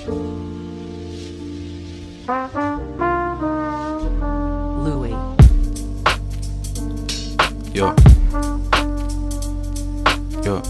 Louis. Yo. Yo.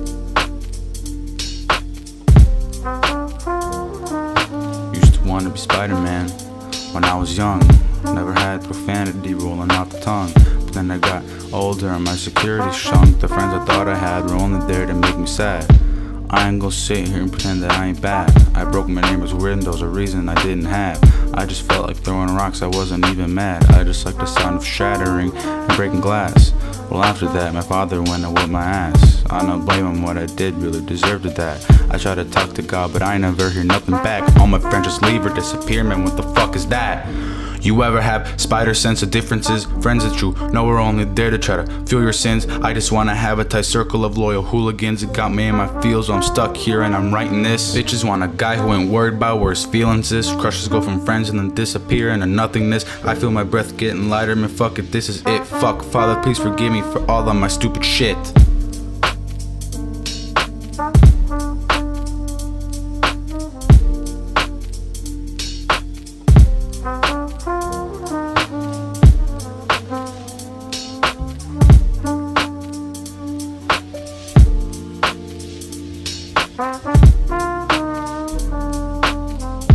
Used to want to be Spider-Man when I was young. Never had profanity rolling out the tongue. But then I got older and my security shrunk. The friends I thought I had were only there to make me sad. I ain't gonna sit here and pretend that I ain't bad. I broke my neighbor's windows, a reason I didn't have. I just felt like throwing rocks, I wasn't even mad. I just liked the sound of shattering and breaking glass. Well, after that, my father went and whipped my ass. I don't blame him, what I did really deserved that. I tried to talk to God, but I never hear nothing back. All my friends just leave or disappear, man, what the fuck is that? You ever have spider sense of differences? Friends that you know are only there to try to feel your sins. I just wanna have a tight circle of loyal hooligans. It got me in my feels, so I'm stuck here and I'm writing this. Bitches want a guy who ain't worried about where his feelings is. Crushes go from friends and then disappear into nothingness. I feel my breath getting lighter, man, fuck it, this is it. Fuck, Father, please forgive me for all of my stupid shit.